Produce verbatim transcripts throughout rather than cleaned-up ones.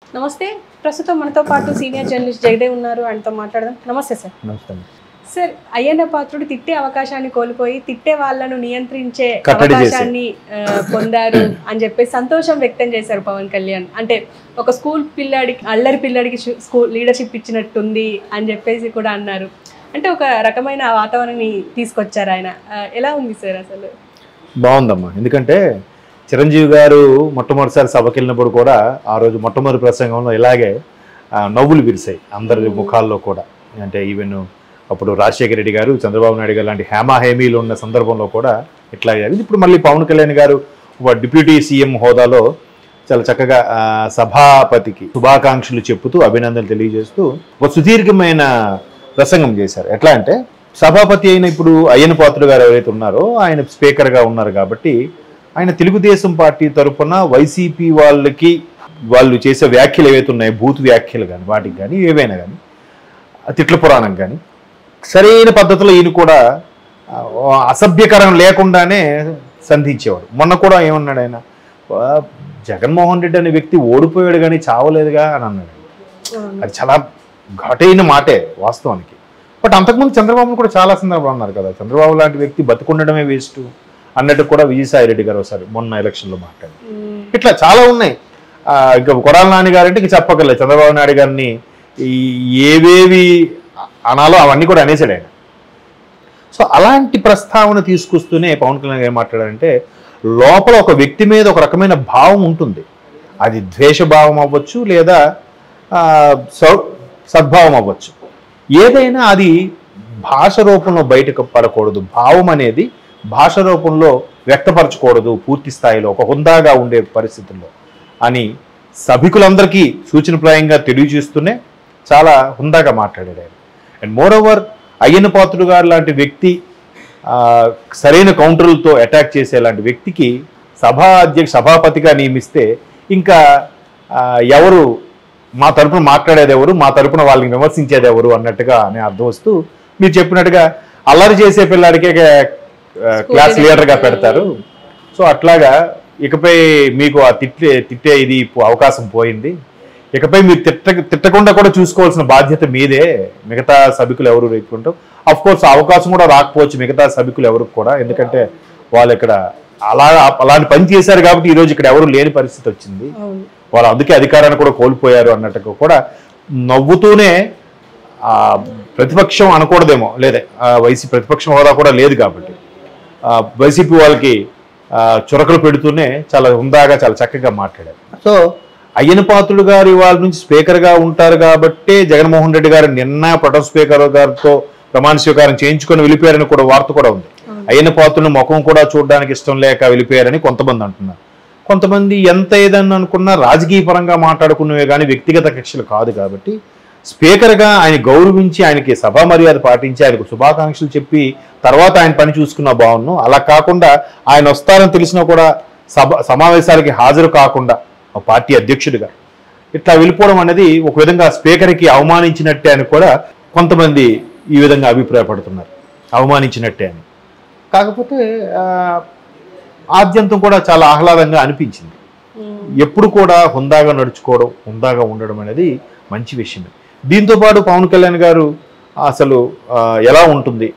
నమస్తే. ప్రస్తుతం మనతో పాటు సీనియర్ జర్నలిస్ట్ జగదేవ్ ఉన్నారు. ఆయనతో మాట్లాడదాం. నమస్తే సార్. నమస్తే సార్. అయ్యన్న పాత్రుడు తిట్టే అవకాశాన్ని కోల్పోయి తిట్టే వాళ్ళను నియంత్రించే అవకాశాన్ని పొందారు అని చెప్పి సంతోషం వ్యక్తం చేశారు పవన్ కళ్యాణ్. అంటే ఒక స్కూల్ పిల్లాడికి అల్లరి పిల్లాడికి స్కూల్ లీడర్షిప్ ఇచ్చినట్టుంది అని చెప్పేసి కూడా అన్నారు. అంటే ఒక రకమైన వాతావరణాన్ని తీసుకొచ్చారు ఆయన. ఎలా ఉంది సార్ అసలు? బాగుందమ్మా. ఎందుకంటే చిరంజీవి గారు మొట్టమొదటిసారి సభకి వెళ్ళినప్పుడు కూడా ఆ రోజు మొట్టమొదటి ప్రసంగంలో ఇలాగే నవ్వులు విరిసాయి అందరి ముఖాల్లో కూడా. అంటే ఈవెన్ అప్పుడు రాజశేఖర రెడ్డి గారు, చంద్రబాబు నాయుడు గారు లాంటి హేమా హేమీలు ఉన్న సందర్భంలో కూడా ఇట్లా అయ్యారు. ఇప్పుడు మళ్ళీ పవన్ కళ్యాణ్ గారు ఒక డిప్యూటీ సీఎం హోదాలో చాలా చక్కగా సభాపతికి శుభాకాంక్షలు చెప్పుతూ అభినందనలు తెలియజేస్తూ ఒక సుదీర్ఘమైన ప్రసంగం చేశారు. ఎట్లా అంటే సభాపతి అయిన ఇప్పుడు అయ్యన్న పాత్రుడు గారు ఎవరైతే ఉన్నారో ఆయన స్పీకర్గా ఉన్నారు కాబట్టి ఆయన తెలుగుదేశం పార్టీ తరఫున వైసీపీ వాళ్ళకి వాళ్ళు చేసే వ్యాఖ్యలు ఏవైతే ఉన్నాయో బూత్ వ్యాఖ్యలు కానీ వాటికి కానీ ఏవైనా కానీ తిట్ల పురాణం కానీ సరైన పద్ధతిలో ఈయన కూడా అసభ్యకరం లేకుండానే సంధించేవాడు. మొన్న కూడా ఏమన్నాడు ఆయన, జగన్మోహన్ రెడ్డి అనే వ్యక్తి ఓడిపోయాడు కానీ చావలేదుగా అని అన్నాడు. అది చాలా ఘటైన మాటే వాస్తవానికి. బట్ అంతకుముందు చంద్రబాబును కూడా చాలా సందర్భాలు అన్నారు కదా, చంద్రబాబు లాంటి వ్యక్తి బతుకుండడమే వేస్ట్ అన్నట్టు కూడా విజయసాయి రెడ్డి గారు ఒకసారి మొన్న ఎలక్షన్లో మాట్లాడారు. ఇట్లా చాలా ఉన్నాయి. ఇంకా కొడాల నాని గారు అంటే ఇంక చెప్పగలేదు, చంద్రబాబు నాయుడు గారిని ఏవేవి అనాలో అవన్నీ కూడా అనేసాడు ఆయన. సో అలాంటి ప్రస్తావన తీసుకొస్తూనే పవన్ కళ్యాణ్ ఏం మాట్లాడారంటే లోపల ఒక వ్యక్తి మీద ఒక రకమైన భావం ఉంటుంది. అది ద్వేషభావం అవ్వచ్చు లేదా సద్భావం అవ్వచ్చు. ఏదైనా అది భాష రూపంలో బయటకు పడకూడదు. భావం అనేది భాష రూపంలో వ్యక్తపరచకూడదు పూర్తి స్థాయిలో ఒక హుందాగా ఉండే పరిస్థితుల్లో అని సభికులందరికీ సూచనప్రాయంగా తెలియజేస్తూనే చాలా హుందాగా మాట్లాడారు ఆయన. And moreover Ayyanna Patrudu garu లాంటి వ్యక్తి సరైన కౌంటర్లతో అటాక్ చేసే లాంటి వ్యక్తికి సభా అధ్యక్ష సభాపతిగా నియమిస్తే ఇంకా ఎవరు మా తరపున మాట్లాడేది ఎవరు, మా తరపున వాళ్ళని విమర్శించేది ఎవరు అన్నట్టుగా అనే అర్థం వస్తూ మీరు చెప్పినట్టుగా అల్లరి చేసే పిల్లాడికే క్లాస్ లీడర్గా పెడతారు. సో అట్లాగా ఇకపై మీకు ఆ తిట్టే తిట్టే ఇది అవకాశం పోయింది. ఇకపై మీరు తిట్ట తిట్టకుండా కూడా చూసుకోవాల్సిన బాధ్యత మీదే. మిగతా సభికులు ఎవరు రేపుకుంటాం అఫ్ కోర్స్ అవకాశం కూడా రాకపోవచ్చు మిగతా సభికులు ఎవరికి కూడా, ఎందుకంటే వాళ్ళు ఇక్కడ అలా అలాంటి పని చేశారు కాబట్టి ఈరోజు ఇక్కడ ఎవరు లేని పరిస్థితి వచ్చింది. వాళ్ళు అందుకే అధికారాన్ని కూడా కోల్పోయారు అన్నట్టుగా కూడా నవ్వుతూనే ప్రతిపక్షం అనకూడదేమో, లేదే వైసీపీ ప్రతిపక్షం హోదా కూడా లేదు కాబట్టి వైసీపీ వాళ్ళకి చురకలు పెడుతూనే చాలా హుందాగా చాలా చక్కగా మాట్లాడారు. సో అయ్యన్న పాత్రుడు గారు ఇవాళ నుంచి స్పీకర్గా ఉంటారు కాబట్టి జగన్మోహన్ రెడ్డి గారు నిన్న ప్రొటెం స్పీకర్ గారితో ప్రమాణ స్వీకారం చేయించుకొని వెళ్ళిపోయారని కూడా వార్త కూడా ఉంది. అయ్యన్న పాత్రుడిని ముఖం కూడా చూడడానికి ఇష్టం లేక వెళ్ళిపోయారని కొంతమంది అంటున్నారు. కొంతమంది ఎంత ఏదన్నా అనుకున్నా రాజకీయ పరంగా మాట్లాడుకున్నవే కానీ వ్యక్తిగత కక్షలు కాదు కాబట్టి స్పీకర్గా ఆయన గౌరవించి ఆయనకి సభా మర్యాద పాటించి ఆయనకు శుభాకాంక్షలు చెప్పి తర్వాత ఆయన పని చూసుకున్న బాగున్ను. అలా కాకుండా ఆయన వస్తారని తెలిసినా కూడా సభ సమావేశాలకి హాజరు కాకుండా పార్టీ అధ్యక్షుడిగా ఇట్లా వెళ్ళిపోవడం అనేది ఒక విధంగా స్పీకర్కి అవమానించినట్టే అని కూడా కొంతమంది ఈ విధంగా అభిప్రాయపడుతున్నారు, అవమానించినట్టే అని. కాకపోతే ఆద్యంతం కూడా చాలా ఆహ్లాదంగా అనిపించింది. ఎప్పుడు కూడా హుందాగా నడుచుకోవడం హుందాగా ఉండడం అనేది మంచి విషయమే. దీంతోపాటు పవన్ కళ్యాణ్ గారు అసలు ఎలా ఉంటుంది,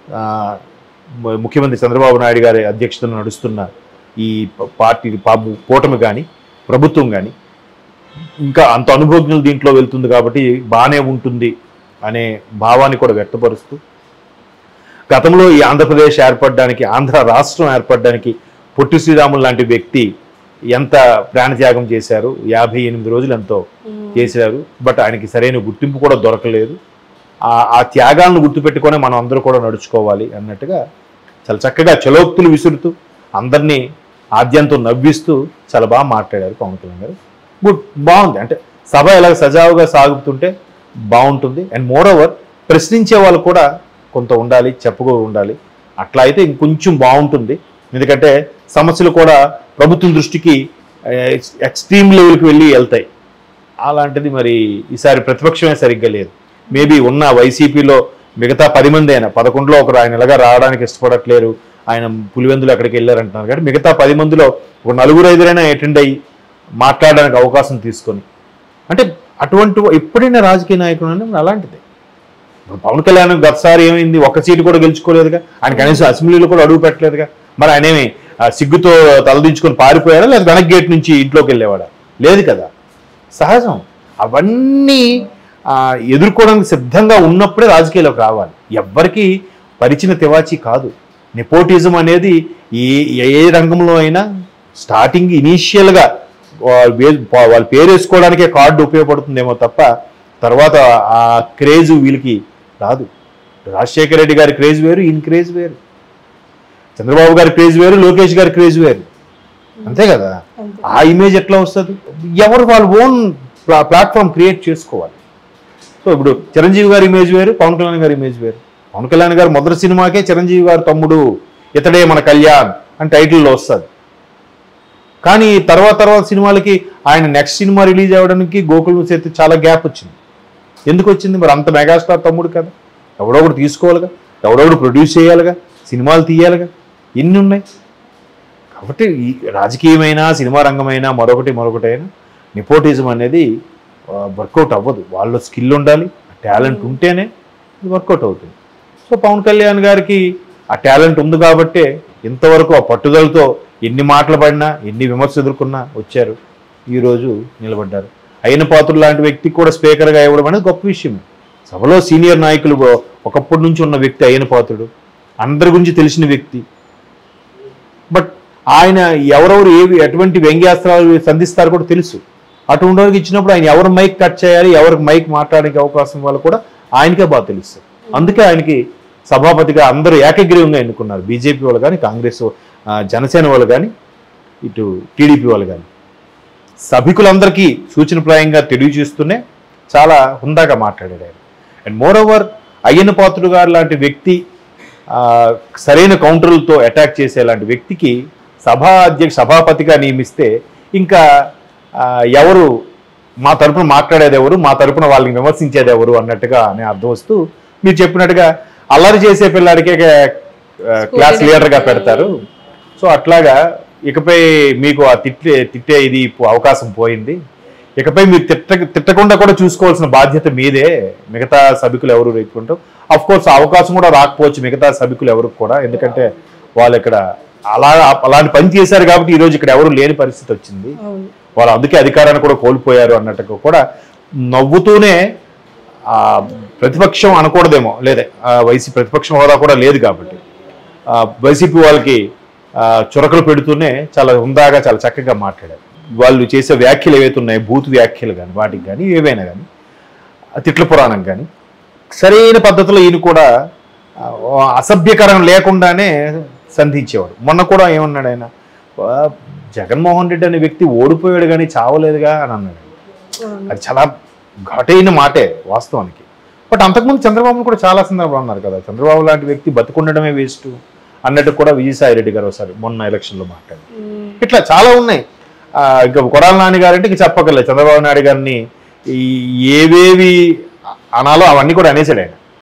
ముఖ్యమంత్రి చంద్రబాబు నాయుడు గారి అధ్యక్షతను నడుస్తున్న ఈ పార్టీ కూటమి కానీ ప్రభుత్వం కానీ ఇంకా అంత అనుభవజ్ఞులు దీంట్లో వెళ్తుంది కాబట్టి బాగానే ఉంటుంది అనే భావాన్ని కూడా వ్యక్తపరుస్తూ గతంలో ఈ ఆంధ్రప్రదేశ్ ఏర్పడడానికి ఆంధ్ర రాష్ట్రం ఏర్పడడానికి పొట్టి శ్రీరాములు లాంటి వ్యక్తి ఎంత ప్రాణత్యాగం చేశారు, యాభై ఎనిమిది రోజులు ఎంతో చేశారు. బట్ ఆయనకి సరైన గుర్తింపు కూడా దొరకలేదు. ఆ త్యాగాలను గుర్తుపెట్టుకొని మనం అందరూ కూడా నడుచుకోవాలి అన్నట్టుగా చాలా చక్కగా చలోక్తులు విసురుతూ అందరినీ ఆద్యంతో నవ్విస్తూ చాలా బాగా మాట్లాడారు పవన్ కళ్యాణ్ గారు. గుడ్, బాగుంది. అంటే సభ ఎలా సజావుగా సాగుతుంటే బాగుంటుంది. అండ్ మోర్ ఓవర్ ప్రశ్నించే వాళ్ళు కూడా కొంత ఉండాలి, చెప్పుకో ఉండాలి. అట్లా అయితే ఇంకొంచెం బాగుంటుంది. ఎందుకంటే సమస్యలు కూడా ప్రభుత్వం దృష్టికి ఎక్స్ట్రీమ్ లెవెల్కి వెళ్ళి వెళ్తాయి. అలాంటిది మరి ఈసారి ప్రతిపక్షమే సరిగ్గా లేదు. మేబీ ఉన్న వైసీపీలో మిగతా పది మంది అయినా పదకొండులో ఒకరు ఆయన ఇలాగా రావడానికి ఇష్టపడట్లేరు, ఆయన పులివెందులు అక్కడికి వెళ్ళారంటున్నారు కాబట్టి మిగతా పది మందిలో ఒక నలుగురు ఐదురైనా అటెండ్ అయ్యి మాట్లాడడానికి అవకాశం తీసుకొని అంటే అటువంటి ఎప్పుడైనా రాజకీయ నాయకుడు అంటే మరి అలాంటిదే. పవన్ కళ్యాణ్ గతసారి ఏమైంది, ఒక్క సీటు కూడా గెలుచుకోలేదుగా, ఆయన కనీసం అసెంబ్లీలో కూడా అడుగు పెట్టలేదుగా. మరి ఆయన ఏమి సిగ్గుతో తలదించుకొని పారిపోయాడా, లేదా వెనక్ గేట్ నుంచి ఇంట్లోకి వెళ్ళేవాడా? లేదు కదా. సహజం. అవన్నీ ఎదుర్కోవడానికి సిద్ధంగా ఉన్నప్పుడే రాజకీయాల్లోకి రావాలి. ఎవ్వరికి పరిచిన తివాచి కాదు. నెపోటిజం అనేది ఏ ఏ రంగంలో అయినా స్టార్టింగ్ ఇనీషియల్గా వాళ్ళ పేరు వేసుకోవడానికే కార్డు ఉపయోగపడుతుందేమో తప్ప తర్వాత ఆ క్రేజ్ వీళ్ళకి రాదు. రాజశేఖర రెడ్డి గారి క్రేజ్ వేరు, ఈయన క్రేజ్ వేరు. చంద్రబాబు గారి క్రేజ్ వేరు, లోకేష్ గారి క్రేజ్ వేరు. అంతే కదా. ఆ ఇమేజ్ ఎట్లా వస్తుంది? ఎవరు వాళ్ళ ఓన్ ప్లాట్ఫామ్ క్రియేట్ చేసుకోవాలి. సో ఇప్పుడు చిరంజీవి గారి ఇమేజ్ వేరు, పవన్ కళ్యాణ్ గారి ఇమేజ్ వేరు. పవన్ కళ్యాణ్ గారు మొదటి సినిమాకే చిరంజీవి గారు తమ్ముడు ఇతడే మన కళ్యాణ్ అని టైటిల్లో వస్తుంది. కానీ తర్వాత తర్వాత సినిమాలకి ఆయన నెక్స్ట్ సినిమా రిలీజ్ అవ్వడానికి గోకుల్ సేతు చాలా గ్యాప్ వచ్చింది. ఎందుకు వచ్చింది? మరి అంత మెగాస్టార్ తమ్ముడు కదా, ఎవడొకడు తీసుకోవాలిగా, ఎవడొకడు ప్రొడ్యూస్ చేయాలిగా, సినిమాలు తీయాలిగా, ఎన్ని ఉన్నాయి. కాబట్టి ఈ రాజకీయమైనా సినిమా రంగమైనా మరొకటి మరొకటైనా నెపోటిజం అనేది వర్కౌట్ అవ్వదు. వాళ్ళ స్కిల్ ఉండాలి, టాలెంట్ ఉంటేనే ఇది వర్కౌట్ అవుతుంది. సో పవన్ కళ్యాణ్ గారికి ఆ టాలెంట్ ఉంది కాబట్టే ఇంతవరకు ఆ పట్టుదలతో ఎన్ని మాటలు పడినా ఎన్ని విమర్శలు ఎదుర్కొన్నా వచ్చారు, ఈరోజు నిలబడ్డారు. అయిన పాత్రులు లాంటి వ్యక్తికి కూడా స్పీకర్గా ఇవ్వడం అనేది గొప్ప విషయం. సభలో సీనియర్ నాయకులు ఒకప్పటి నుంచి ఉన్న వ్యక్తి అయిన పాత్రుడు, అందరి గురించి తెలిసిన వ్యక్తి. బట్ ఆయన ఎవరెవరు ఏవి ఎటువంటి వ్యంగ్యాస్త్రాలు సంధిస్తారో కూడా తెలుసు. అటువంటి వారికి ఇచ్చినప్పుడు ఆయన ఎవరు మైక్ కట్ చేయాలి, ఎవరికి మైక్ మాట్లాడడానికి అవకాశం వాళ్ళు కూడా ఆయనకే బాగా తెలుస్తుంది. అందుకే ఆయనకి సభాపతిగా అందరూ ఏకగ్రీవంగా ఎన్నుకున్నారు. బీజేపీ వాళ్ళు కానీ, కాంగ్రెస్ జనసేన వాళ్ళు కానీ, ఇటు టీడీపీ వాళ్ళు కానీ. సభికులందరికీ సూచనప్రాయంగా తెలియజేస్తూనే చాలా హుందాగా మాట్లాడారు ఆయన. And moreover Ayyanna Patrudu garu లాంటి వ్యక్తి సరైన కౌంటర్లతో అటాక్ చేసేలాంటి వ్యక్తికి సభా అధ్యక్ష సభాపతిగా నియమిస్తే ఇంకా ఎవరు మా తరపున మాట్లాడేది ఎవరు, మా తరపున వాళ్ళని విమర్శించేది ఎవరు అన్నట్టుగా అనే అర్థం వస్తూ మీరు చెప్పినట్టుగా అల్లరి చేసే పిల్లాడికే క్లాస్ లీడర్గా పెడతారు. సో అట్లాగా ఇకపై మీకు ఆ తిట్టే తిట్టే ఇది అవకాశం పోయింది. ఇకపై మీరు తిట్ట తిట్టకుండా కూడా చూసుకోవాల్సిన బాధ్యత మీదే. మిగతా సభికులు ఎవరు రేపుకుంటారు. అఫ్ కోర్స్ అవకాశం కూడా రాకపోవచ్చు మిగతా సభికులు ఎవరికి కూడా, ఎందుకంటే వాళ్ళు ఇక్కడ అలా అలాంటి పని చేశారు కాబట్టి ఈరోజు ఇక్కడ ఎవరు లేని పరిస్థితి వచ్చింది. వాళ్ళు అందుకే అధికారాన్ని కూడా కోల్పోయారు అన్నట్టుగా కూడా నవ్వుతూనే ఆ ప్రతిపక్షం అనకూడదేమో, లేదే వైసీపీ ప్రతిపక్షం హోదా కూడా లేదు కాబట్టి వైసీపీ వాళ్ళకి చురకలు పెడుతూనే చాలా హుందాగా చాలా చక్కగా మాట్లాడారు. వాళ్ళు చేసే వ్యాఖ్యలు ఏవైతే ఉన్నాయో బూత్ వ్యాఖ్యలు కానీ వాటికి కానీ ఏవైనా కానీ తిట్ల పురాణం కానీ సరైన పద్ధతిలో ఈయన కూడా అసభ్యకరం లేకుండానే సంధించేవాడు. మొన్న కూడా ఏమన్నాడు ఆయన, జగన్మోహన్ రెడ్డి అనే వ్యక్తి ఓడిపోయాడు కానీ చావలేదుగా అని అన్నాడు. అది చాలా ఘటైన మాటే వాస్తవానికి. బట్ అంతకుముందు చంద్రబాబును కూడా చాలా సందర్భాలు అన్నారు కదా, చంద్రబాబు లాంటి వ్యక్తి బతుకుండడమే వేస్ట్ అన్నట్టు కూడా విజయసాయి రెడ్డి గారు ఒకసారి మొన్న ఎలక్షన్లో మాట్లాడారు. ఇట్లా చాలా ఉన్నాయి. ఇంకా కొడాల నాని గారు అంటే ఇంక చెప్పగలలేదు. చంద్రబాబు నాయుడు గారిని ఏవేవి అనాలో అవన్నీ కూడా అనేసాడు ఆయన.